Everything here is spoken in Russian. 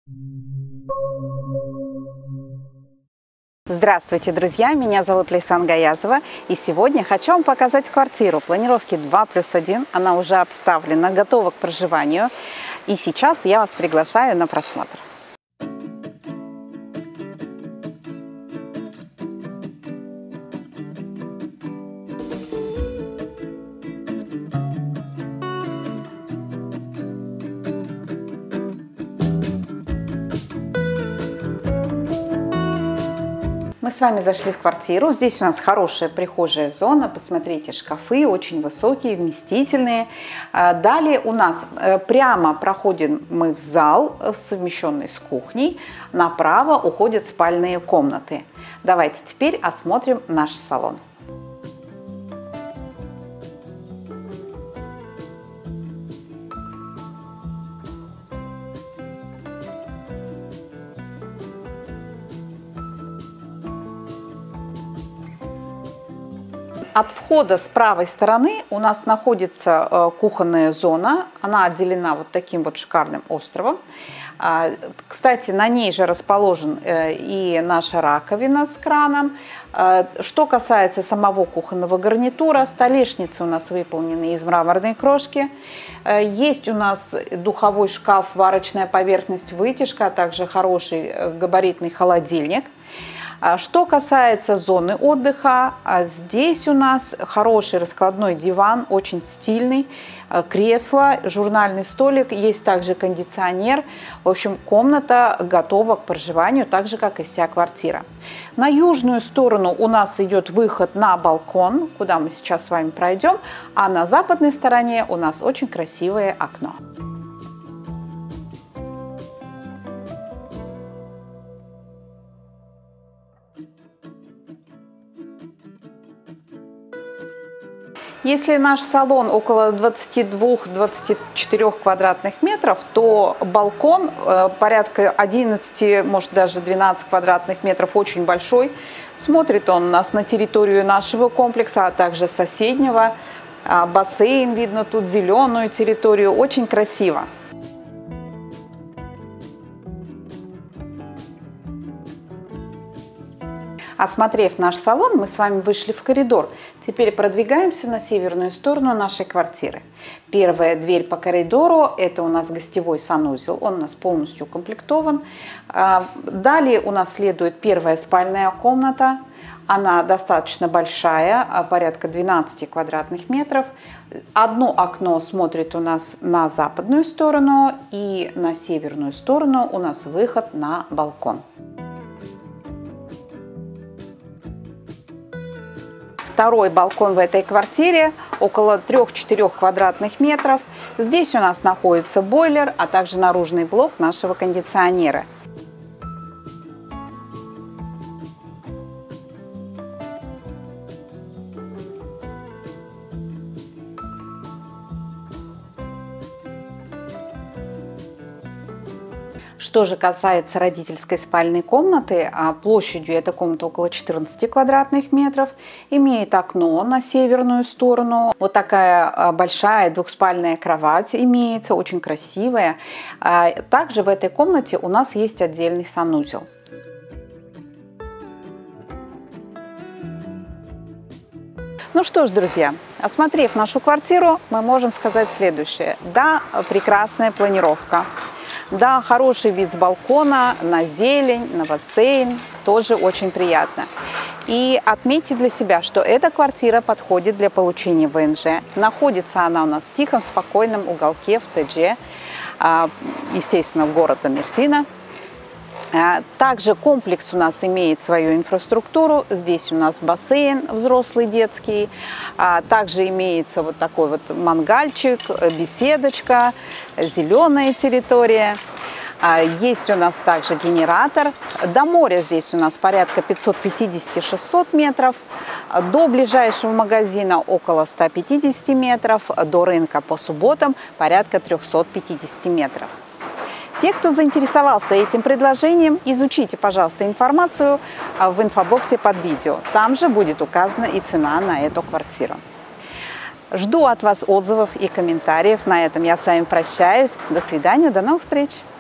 Здравствуйте, друзья! Меня зовут Лейсан Гаязова, и сегодня хочу вам показать квартиру планировки 2+1. Она уже обставлена, готова к проживанию, и сейчас я вас приглашаю на просмотр. Мы с вами зашли в квартиру. Здесь у нас хорошая прихожая зона. Посмотрите, шкафы очень высокие, вместительные. Далее у нас прямо проходим мы в зал, совмещенный с кухней. Направо уходят спальные комнаты. Давайте теперь осмотрим наш салон. От входа с правой стороны у нас находится кухонная зона. Она отделена вот таким вот шикарным островом. Кстати, на ней же расположен и наша раковина с краном. Что касается самого кухонного гарнитура, столешницы у нас выполнены из мраморной крошки. Есть у нас духовой шкаф, варочная поверхность, вытяжка, а также хороший габаритный холодильник. Что касается зоны отдыха, здесь у нас хороший раскладной диван, очень стильный, кресло, журнальный столик, есть также кондиционер. В общем, комната готова к проживанию, так же, как и вся квартира. На южную сторону у нас идет выход на балкон, куда мы сейчас с вами пройдем, а на западной стороне у нас очень красивое окно. Если наш салон около 22-24 квадратных метров, то балкон порядка 11, может даже 12 квадратных метров, очень большой. Смотрит он у нас на территорию нашего комплекса, а также соседнего. Бассейн видно, тут зеленую территорию, очень красиво. Осмотрев наш салон, мы с вами вышли в коридор. Теперь продвигаемся на северную сторону нашей квартиры. Первая дверь по коридору – это у нас гостевой санузел. Он у нас полностью укомплектован. Далее у нас следует первая спальная комната. Она достаточно большая, порядка 12 квадратных метров. Одно окно смотрит у нас на западную сторону, и на северную сторону у нас выход на балкон. Второй балкон в этой квартире около 3-4 квадратных метров. Здесь у нас находится бойлер, а также наружный блок нашего кондиционера. Что же касается родительской спальной комнаты, площадью эта комната около 14 квадратных метров, имеет окно на северную сторону. Вот такая большая двухспальная кровать имеется, очень красивая. Также в этой комнате у нас есть отдельный санузел. Ну что ж, друзья, осмотрев нашу квартиру, мы можем сказать следующее. Да, прекрасная планировка. Да, хороший вид с балкона на зелень, на бассейн, тоже очень приятно. И отметьте для себя, что эта квартира подходит для получения ВНЖ. Находится она у нас в тихом, спокойном уголке в ТГ, естественно, в города Мерсина. Также комплекс у нас имеет свою инфраструктуру. Здесь у нас бассейн взрослый, детский. Также имеется вот такой вот мангальчик, беседочка, зеленая территория. Есть у нас также генератор. До моря здесь у нас порядка 550-600 метров. До ближайшего магазина около 150 метров. До рынка по субботам порядка 350 метров. Те, кто заинтересовался этим предложением, изучите, пожалуйста, информацию в инфобоксе под видео. Там же будет указана и цена на эту квартиру. Жду от вас отзывов и комментариев. На этом я с вами прощаюсь. До свидания, до новых встреч!